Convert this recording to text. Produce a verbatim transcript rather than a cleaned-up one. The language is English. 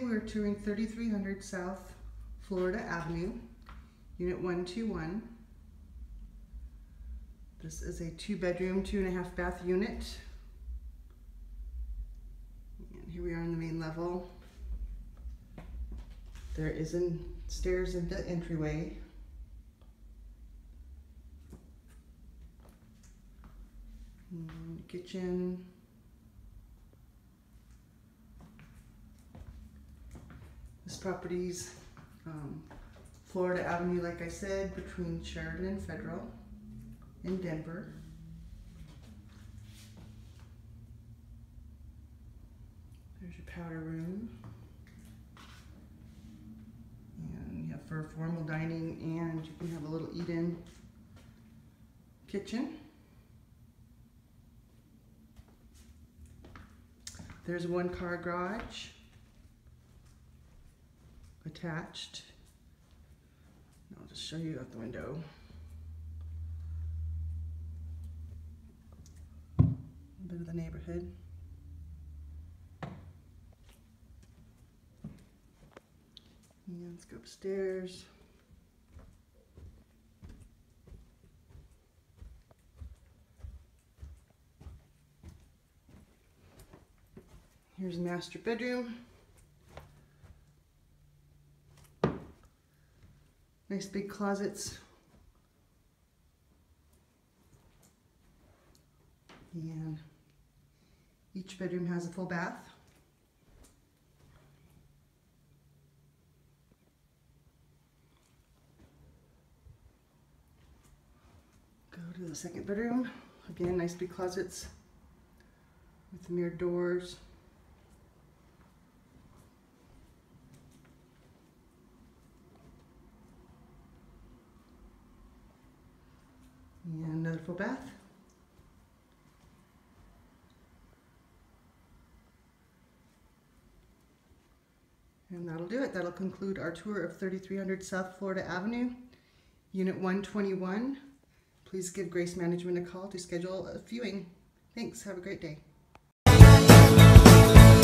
we're touring thirty-three hundred South Florida Avenue, Unit one two one. This is a two bedroom, two and a half bath unit. And here we are on the main level. There is an stairs in the entryway. And kitchen. This property's um, Florida Avenue, like I said, between Sheridan and Federal in Denver. There's your powder room. And you have for formal dining, and you can have a little eat-in kitchen. There's a one-car garage attached. I'll just show you out the window. A bit of the neighborhood. And let's go upstairs. Here's a master bedroom. Nice big closets. And each bedroom has a full bath. Go to the second bedroom. Again, nice big closets with mirrored doors. And another full bath. And that'll do it. That'll conclude our tour of thirty-three hundred South Florida Avenue, Unit one twenty-one. Please give Grace Management a call to schedule a viewing. Thanks. Have a great day.